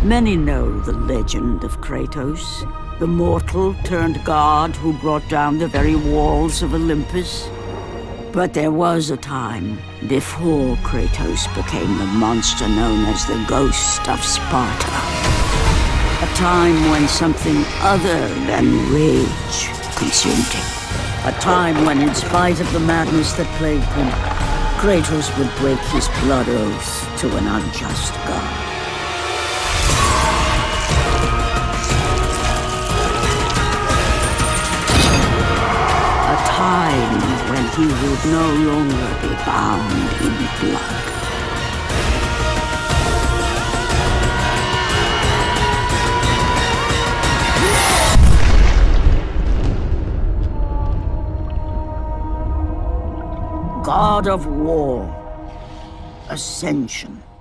Many know the legend of Kratos, the mortal turned god who brought down the very walls of Olympus. But there was a time before Kratos became the monster known as the Ghost of Sparta. A time when something other than rage consumed him. A time when, in spite of the madness that plagued him, Kratos would break his blood oath to an unjust god. A time when he would no longer be bound in blood. God of War, Ascension.